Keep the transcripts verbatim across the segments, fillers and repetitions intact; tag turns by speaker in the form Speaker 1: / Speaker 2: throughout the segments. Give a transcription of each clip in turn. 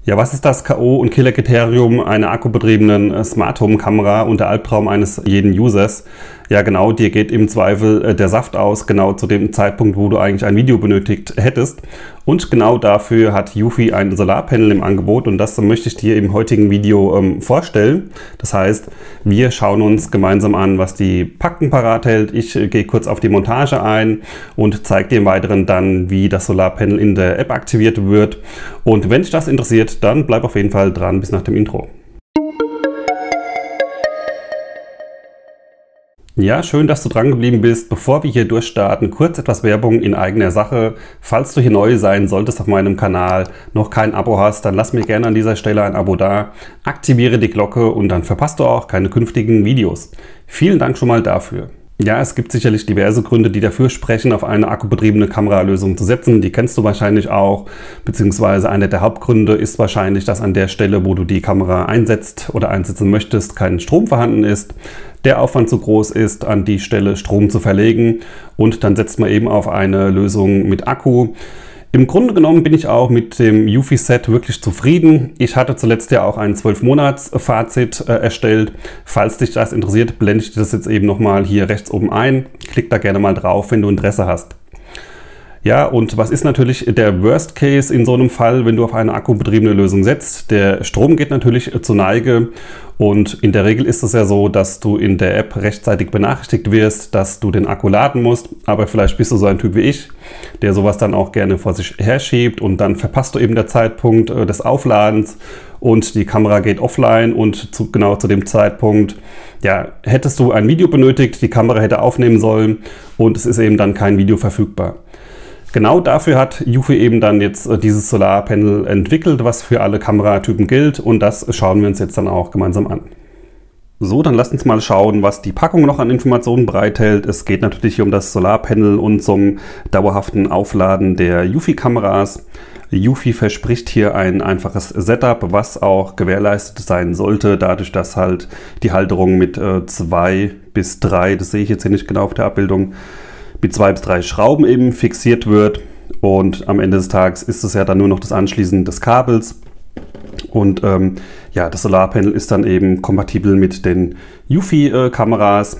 Speaker 1: Ja, was ist das K O- und Killer-Kriterium einer akkubetriebenen Smart Home Kamera und der Albtraum eines jeden Users? Ja genau, dir geht im Zweifel der Saft aus, genau zu dem Zeitpunkt, wo du eigentlich ein Video benötigt hättest. Und genau dafür hat Eufy ein Solarpanel im Angebot und das möchte ich dir im heutigen Video ähm, vorstellen. Das heißt, wir schauen uns gemeinsam an, was die Packung parat hält. Ich äh, gehe kurz auf die Montage ein und zeige dir im Weiteren dann, wie das Solarpanel in der App aktiviert wird. Und wenn dich das interessiert, dann bleib auf jeden Fall dran bis nach dem Intro. Ja, schön, dass du dran geblieben bist. Bevor wir hier durchstarten, kurz etwas Werbung in eigener Sache. Falls du hier neu sein solltest auf meinem Kanal, noch kein Abo hast, dann lass mir gerne an dieser Stelle ein Abo da, aktiviere die Glocke und dann verpasst du auch keine künftigen Videos. Vielen Dank schon mal dafür. Ja, es gibt sicherlich diverse Gründe, die dafür sprechen, auf eine akkubetriebene Kameralösung zu setzen. Die kennst du wahrscheinlich auch, beziehungsweise einer der Hauptgründe ist wahrscheinlich, dass an der Stelle, wo du die Kamera einsetzt oder einsetzen möchtest, kein Strom vorhanden ist, der Aufwand zu groß ist, an die Stelle Strom zu verlegen und dann setzt man eben auf eine Lösung mit Akku. Im Grunde genommen bin ich auch mit dem Eufy-Set wirklich zufrieden. Ich hatte zuletzt ja auch ein zwölf Monats Fazit äh, erstellt. Falls dich das interessiert, blende ich dir das jetzt eben nochmal hier rechts oben ein. Klick da gerne mal drauf, wenn du Interesse hast. Ja, und was ist natürlich der Worst Case in so einem Fall, wenn du auf eine akkubetriebene Lösung setzt? Der Strom geht natürlich zur Neige und in der Regel ist es ja so, dass du in der App rechtzeitig benachrichtigt wirst, dass du den Akku laden musst, aber vielleicht bist du so ein Typ wie ich, der sowas dann auch gerne vor sich herschiebt und dann verpasst du eben den Zeitpunkt des Aufladens und die Kamera geht offline und zu, genau zu dem Zeitpunkt, ja, hättest du ein Video benötigt, die Kamera hätte aufnehmen sollen und es ist eben dann kein Video verfügbar. Genau dafür hat Eufy eben dann jetzt dieses Solarpanel entwickelt, was für alle Kameratypen gilt und das schauen wir uns jetzt dann auch gemeinsam an. So, dann lasst uns mal schauen, was die Packung noch an Informationen bereithält. Es geht natürlich hier um das Solarpanel und zum dauerhaften Aufladen der Eufy-Kameras. Eufy verspricht hier ein einfaches Setup, was auch gewährleistet sein sollte, dadurch, dass halt die Halterung mit äh, zwei bis drei, das sehe ich jetzt hier nicht genau auf der Abbildung, mit zwei bis drei Schrauben eben fixiert wird und am Ende des Tages ist es ja dann nur noch das Anschließen des Kabels und ähm, ja, das Solarpanel ist dann eben kompatibel mit den Eufy-Kameras,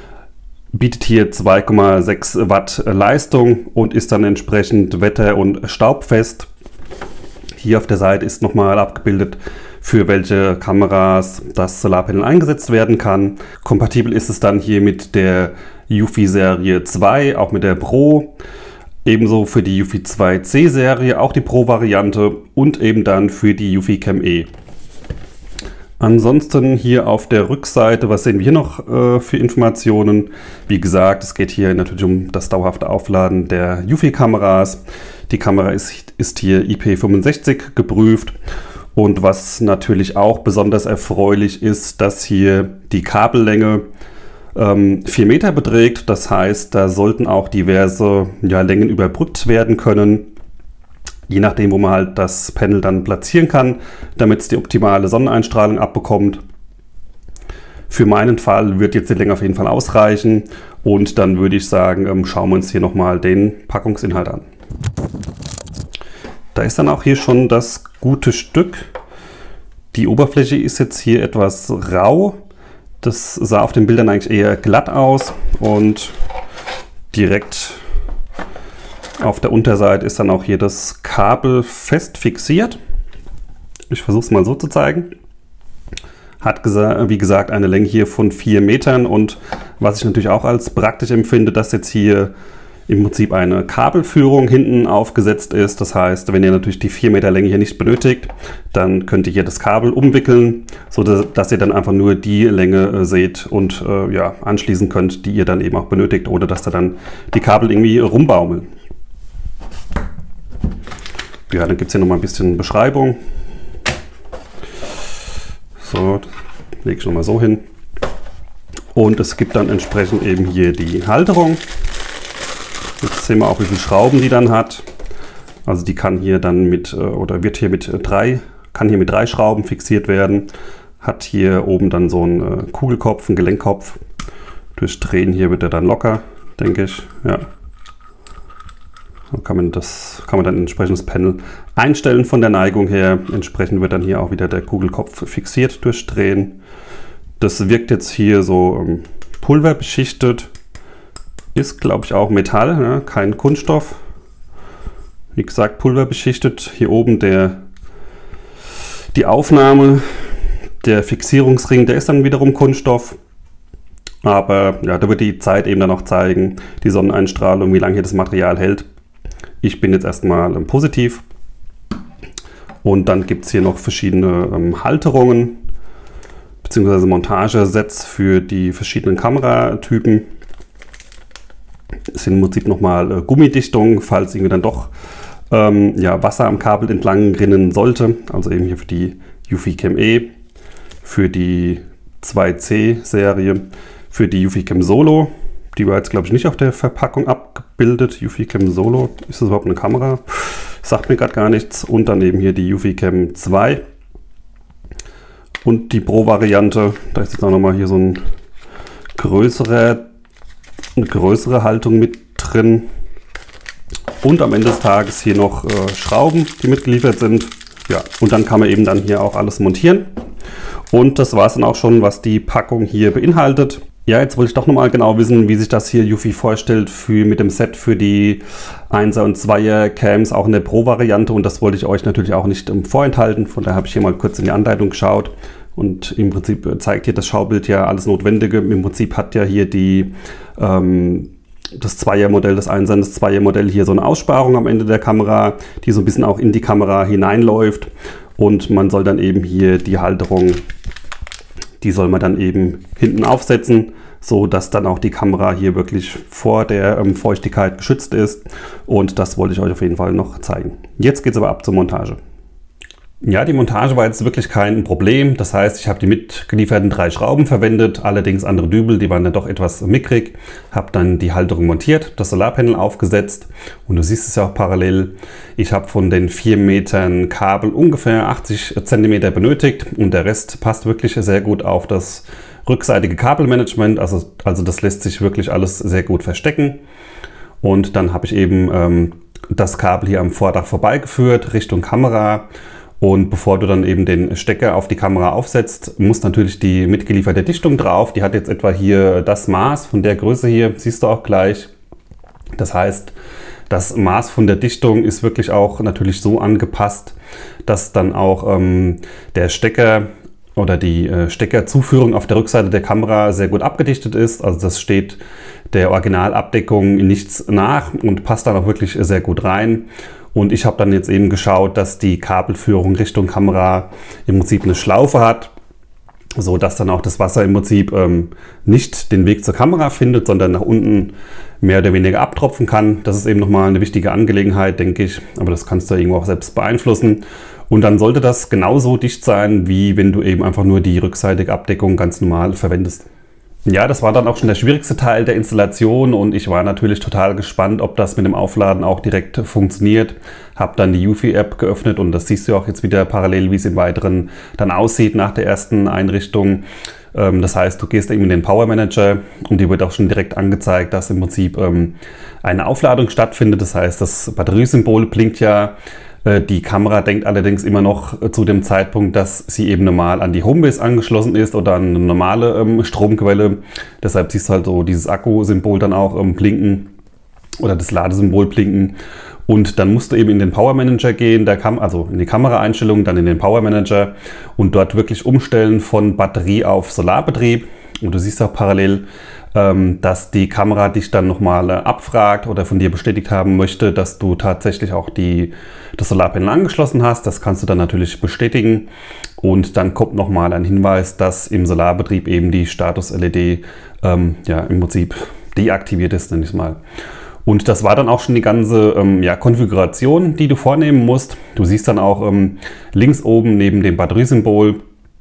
Speaker 1: bietet hier zwei Komma sechs Watt Leistung und ist dann entsprechend wetter- und staubfest. Hier auf der Seite ist nochmal abgebildet, für welche Kameras das Solarpanel eingesetzt werden kann. Kompatibel ist es dann hier mit der Eufy Serie zwei, auch mit der Pro. Ebenso für die Eufy zwei C Serie, auch die Pro-Variante und eben dann für die Eufy Cam E. Ansonsten hier auf der Rückseite, was sehen wir hier noch äh, für Informationen? Wie gesagt, es geht hier natürlich um das dauerhafte Aufladen der Eufy-Kameras. Die Kamera ist, ist hier I P fünfundsechzig geprüft. Und was natürlich auch besonders erfreulich ist, dass hier die Kabellänge ähm, vier Meter beträgt. Das heißt, da sollten auch diverse ja, Längen überbrückt werden können. Je nachdem, wo man halt das Panel dann platzieren kann, damit es die optimale Sonneneinstrahlung abbekommt. Für meinen Fall wird jetzt die Länge auf jeden Fall ausreichen. Und dann würde ich sagen, ähm, schauen wir uns hier nochmal den Packungsinhalt an. Da ist dann auch hier schon das gute Stück. Die Oberfläche ist jetzt hier etwas rau. Das sah auf den Bildern eigentlich eher glatt aus und direkt auf der Unterseite ist dann auch hier das Kabel fest fixiert. Ich versuche es mal so zu zeigen. Hat gesa- wie gesagt eine Länge hier von vier Metern und was ich natürlich auch als praktisch empfinde, dass jetzt hier im Prinzip eine Kabelführung hinten aufgesetzt ist. Das heißt, wenn ihr natürlich die vier Meter Länge hier nicht benötigt, dann könnt ihr hier das Kabel umwickeln, so dass ihr dann einfach nur die Länge äh, seht und äh, ja, anschließen könnt, die ihr dann eben auch benötigt, ohne dass da dann die Kabel irgendwie rumbaumeln. Ja, dann gibt es hier nochmal ein bisschen Beschreibung. So, lege ich nochmal so hin. Und es gibt dann entsprechend eben hier die Halterung. Jetzt sehen wir auch, wie viele Schrauben die dann hat. Also die kann hier dann mit, oder wird hier mit drei, kann hier mit drei Schrauben fixiert werden. Hat hier oben dann so einen Kugelkopf, einen Gelenkkopf. Durch Drehen hier wird er dann locker, denke ich. Ja. Da kann man, das, kann man dann ein entsprechendes Panel einstellen von der Neigung her. Entsprechend wird dann hier auch wieder der Kugelkopf fixiert durch Drehen. Das wirkt jetzt hier so ähm, pulverbeschichtet. Ist, glaube ich, auch Metall, ja, kein Kunststoff. Wie gesagt, pulverbeschichtet. Hier oben der, die Aufnahme, der Fixierungsring, der ist dann wiederum Kunststoff. Aber ja, da wird die Zeit eben dann auch zeigen, die Sonneneinstrahlung, wie lange hier das Material hält. Ich bin jetzt erstmal ähm, positiv. Und dann gibt es hier noch verschiedene ähm, Halterungen bzw. Montagesets für die verschiedenen Kameratypen. Das sind im Prinzip nochmal äh, Gummidichtung, falls irgendwie dann doch ähm, ja, Wasser am Kabel entlang rinnen sollte. Also eben hier für die Uficam E, für die zwei C Serie, für die Uficam Solo. Die war jetzt, glaube ich, nicht auf der Verpackung abgebildet. Uficam Solo, ist das überhaupt eine Kamera? Sagt mir gerade gar nichts. Und dann eben hier die Uficam zwei. Und die Pro-Variante, da ist jetzt auch nochmal hier so ein größere, eine größere Haltung mit drin. Und am Ende des Tages hier noch äh, Schrauben, die mitgeliefert sind. Ja, und dann kann man eben dann hier auch alles montieren. Und das war es dann auch schon, was die Packung hier beinhaltet. Ja, jetzt wollte ich doch nochmal genau wissen, wie sich das hier Ufi vorstellt für, mit dem Set für die Einser und Zweier Cams, auch in der Pro-Variante. Und das wollte ich euch natürlich auch nicht um, vorenthalten. Von daher habe ich hier mal kurz in die Anleitung geschaut. Und im Prinzip zeigt hier das Schaubild ja alles Notwendige. Im Prinzip hat ja hier die, ähm, das Zweier-Modell, das Einser und das Zweier-Modell hier so eine Aussparung am Ende der Kamera, die so ein bisschen auch in die Kamera hineinläuft. Und man soll dann eben hier die Halterung, die soll man dann eben hinten aufsetzen, so dass dann auch die Kamera hier wirklich vor der ähm, Feuchtigkeit geschützt ist. Und das wollte ich euch auf jeden Fall noch zeigen. Jetzt geht es aber ab zur Montage. Ja, die Montage war jetzt wirklich kein Problem. Das heißt, ich habe die mitgelieferten drei Schrauben verwendet, allerdings andere Dübel, die waren dann doch etwas mickrig. Habe dann die Halterung montiert, das Solarpanel aufgesetzt und du siehst es ja auch parallel. Ich habe von den vier Metern Kabel ungefähr achtzig Zentimeter benötigt und der Rest passt wirklich sehr gut auf das rückseitige Kabelmanagement. Also, also das lässt sich wirklich alles sehr gut verstecken. Und dann habe ich eben ähm, das Kabel hier am Vordach vorbeigeführt Richtung Kamera. Und bevor du dann eben den Stecker auf die Kamera aufsetzt, muss natürlich die mitgelieferte Dichtung drauf. Die hat jetzt etwa hier das Maß von der Größe hier, siehst du auch gleich. Das heißt, das Maß von der Dichtung ist wirklich auch natürlich so angepasst, dass dann auch ähm, der Stecker oder die äh, Steckerzuführung auf der Rückseite der Kamera sehr gut abgedichtet ist. Also das steht der Originalabdeckung nichts nach und passt dann auch wirklich sehr gut rein. Und ich habe dann jetzt eben geschaut, dass die Kabelführung Richtung Kamera im Prinzip eine Schlaufe hat, so dass dann auch das Wasser im Prinzip ähm, nicht den Weg zur Kamera findet, sondern nach unten mehr oder weniger abtropfen kann. Das ist eben nochmal eine wichtige Angelegenheit, denke ich. Aber das kannst du irgendwo auch selbst beeinflussen. Und dann sollte das genauso dicht sein, wie wenn du eben einfach nur die rückseitige Abdeckung ganz normal verwendest. Ja, das war dann auch schon der schwierigste Teil der Installation und ich war natürlich total gespannt, ob das mit dem Aufladen auch direkt funktioniert. Habe dann die Ufi-App geöffnet und das siehst du auch jetzt wieder parallel, wie es im Weiteren dann aussieht nach der ersten Einrichtung. Ähm, das heißt, du gehst eben in den Power Manager und dir wird auch schon direkt angezeigt, dass im Prinzip ähm, eine Aufladung stattfindet. Das heißt, das Batteriesymbol blinkt ja. Die Kamera denkt allerdings immer noch zu dem Zeitpunkt, dass sie eben normal an die Homebase angeschlossen ist oder an eine normale ähm, Stromquelle. Deshalb siehst du halt so dieses Akku-Symbol dann auch ähm, blinken oder das Ladesymbol blinken. Und dann musst du eben in den Power Manager gehen, der Kam also in die Kameraeinstellungen, dann in den Power Manager und dort wirklich umstellen von Batterie auf Solarbetrieb. Und du siehst auch parallel, dass die Kamera dich dann nochmal abfragt oder von dir bestätigt haben möchte, dass du tatsächlich auch die, das Solarpanel angeschlossen hast. Das kannst du dann natürlich bestätigen. Und dann kommt nochmal ein Hinweis, dass im Solarbetrieb eben die Status-L E D ähm, ja, im Prinzip deaktiviert ist, nenne ich es mal. Und das war dann auch schon die ganze ähm, ja, Konfiguration, die du vornehmen musst. Du siehst dann auch ähm, links oben neben dem Batteriesymbol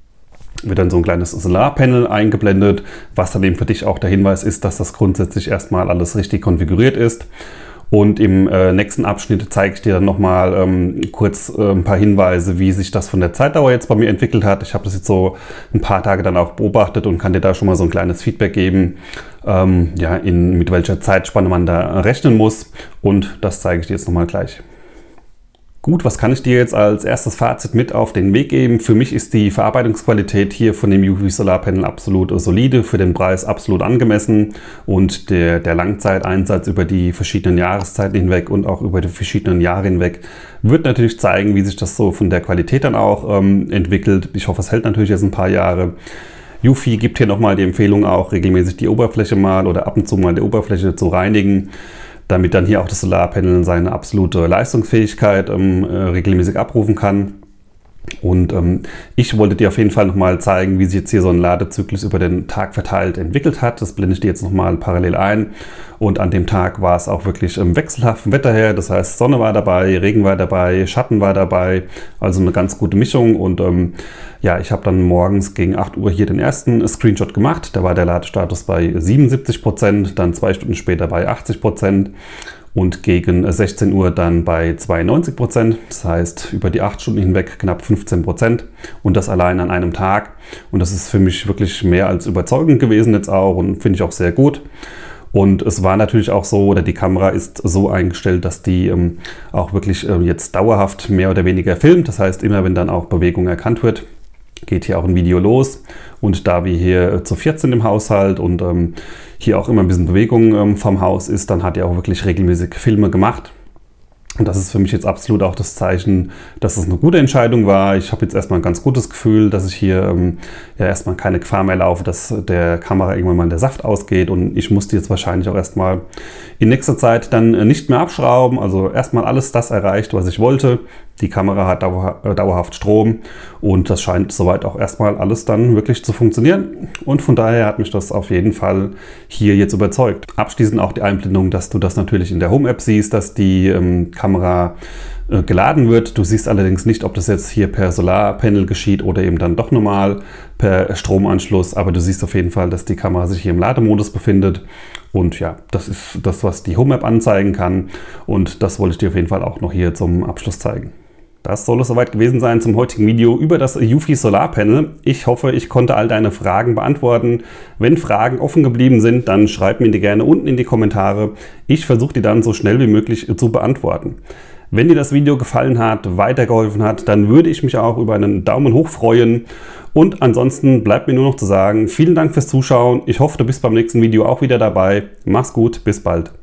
Speaker 1: wird dann so ein kleines Solarpanel eingeblendet, was dann eben für dich auch der Hinweis ist, dass das grundsätzlich erstmal alles richtig konfiguriert ist. Und im äh, nächsten Abschnitt zeige ich dir dann nochmal ähm, kurz äh, ein paar Hinweise, wie sich das von der Zeitdauer jetzt bei mir entwickelt hat. Ich habe das jetzt so ein paar Tage dann auch beobachtet und kann dir da schon mal so ein kleines Feedback geben, ähm, ja, in, mit welcher Zeitspanne man da rechnen muss. Und das zeige ich dir jetzt nochmal gleich. Gut, was kann ich dir jetzt als erstes Fazit mit auf den Weg geben? Für mich ist die Verarbeitungsqualität hier von dem U V Solarpanel absolut solide, für den Preis absolut angemessen und der, der Langzeiteinsatz über die verschiedenen Jahreszeiten hinweg und auch über die verschiedenen Jahre hinweg wird natürlich zeigen, wie sich das so von der Qualität dann auch ähm, entwickelt. Ich hoffe, es hält natürlich jetzt ein paar Jahre. Eufy gibt hier nochmal die Empfehlung, auch regelmäßig die Oberfläche mal oder ab und zu mal die Oberfläche zu reinigen, damit dann hier auch das Solarpanel seine absolute Leistungsfähigkeit ähm, äh, regelmäßig abrufen kann. Und ähm, ich wollte dir auf jeden Fall nochmal zeigen, wie sich jetzt hier so ein Ladezyklus über den Tag verteilt entwickelt hat. Das blende ich dir jetzt nochmal parallel ein. Und an dem Tag war es auch wirklich ähm, wechselhaft vom Wetter her. Das heißt, Sonne war dabei, Regen war dabei, Schatten war dabei. Also eine ganz gute Mischung. Und ähm, ja, ich habe dann morgens gegen acht Uhr hier den ersten Screenshot gemacht. Da war der Ladestatus bei siebenundsiebzig Prozent, dann zwei Stunden später bei achtzig Prozent. Und gegen sechzehn Uhr dann bei zweiundneunzig Prozent, das heißt über die acht Stunden hinweg knapp fünfzehn Prozent und das allein an einem Tag. Und das ist für mich wirklich mehr als überzeugend gewesen jetzt auch und finde ich auch sehr gut. Und es war natürlich auch so, oder die Kamera ist so eingestellt, dass die ähm, auch wirklich ähm, jetzt dauerhaft mehr oder weniger filmt. Das heißt, immer wenn dann auch Bewegung erkannt wird, geht hier auch ein Video los. Und da wir hier zu viert sind im Haushalt und ähm, hier auch immer ein bisschen Bewegung ähm, vom Haus ist, dann hat er auch wirklich regelmäßig Filme gemacht. Und das ist für mich jetzt absolut auch das Zeichen, dass es eine gute Entscheidung war. Ich habe jetzt erstmal ein ganz gutes Gefühl, dass ich hier ähm, ja erstmal keine Gefahr mehr laufe, dass der Kamera irgendwann mal der Saft ausgeht. Und ich musste jetzt wahrscheinlich auch erstmal in nächster Zeit dann nicht mehr abschrauben. Also erstmal alles das erreicht, was ich wollte. Die Kamera hat dauerhaft Strom und das scheint soweit auch erstmal alles dann wirklich zu funktionieren. Und von daher hat mich das auf jeden Fall hier jetzt überzeugt. Abschließend auch die Einblendung, dass du das natürlich in der Home-App siehst, dass die ähm, Kamera äh, geladen wird. Du siehst allerdings nicht, ob das jetzt hier per Solarpanel geschieht oder eben dann doch normal per Stromanschluss. Aber du siehst auf jeden Fall, dass die Kamera sich hier im Lademodus befindet. Und ja, das ist das, was die Home-App anzeigen kann. Und das wollte ich dir auf jeden Fall auch noch hier zum Abschluss zeigen. Das soll es soweit gewesen sein zum heutigen Video über das Eufy Solarpanel. Ich hoffe, ich konnte all deine Fragen beantworten. Wenn Fragen offen geblieben sind, dann schreib mir die gerne unten in die Kommentare. Ich versuche die dann so schnell wie möglich zu beantworten. Wenn dir das Video gefallen hat, weitergeholfen hat, dann würde ich mich auch über einen Daumen hoch freuen. Und ansonsten bleibt mir nur noch zu sagen, vielen Dank fürs Zuschauen. Ich hoffe, du bist beim nächsten Video auch wieder dabei. Mach's gut, bis bald.